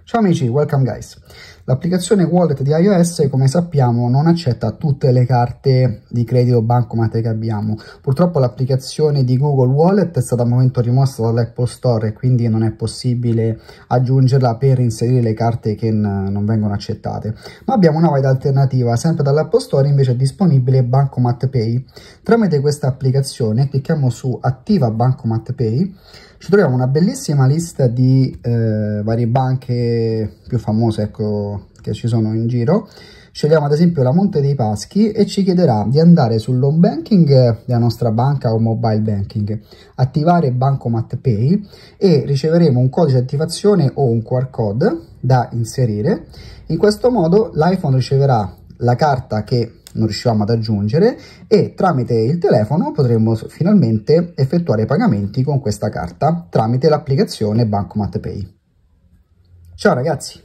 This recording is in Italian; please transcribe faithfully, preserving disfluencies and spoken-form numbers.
Ciao amici, welcome guys. L'applicazione Wallet di iOS, come sappiamo, non accetta tutte le carte di credito bancomat che abbiamo. Purtroppo l'applicazione di Google Wallet è stata al momento rimossa dall'Apple Store e quindi non è possibile aggiungerla per inserire le carte che non vengono accettate. Ma abbiamo una valida alternativa, sempre dall'Apple Store invece è disponibile Bancomat Pay. Tramite questa applicazione clicchiamo su Attiva Bancomat Pay. Ci troviamo una bellissima lista di eh, varie banche più famose, ecco, che ci sono in giro. Scegliamo ad esempio la Monte dei Paschi e ci chiederà di andare sull'home banking della nostra banca o mobile banking, attivare Bancomat Pay e riceveremo un codice di attivazione o un Q R code da inserire. In questo modo l'iPhone riceverà la carta che non riuscivamo ad aggiungere e tramite il telefono potremo finalmente effettuare i pagamenti con questa carta tramite l'applicazione Bancomat Pay. Ciao ragazzi!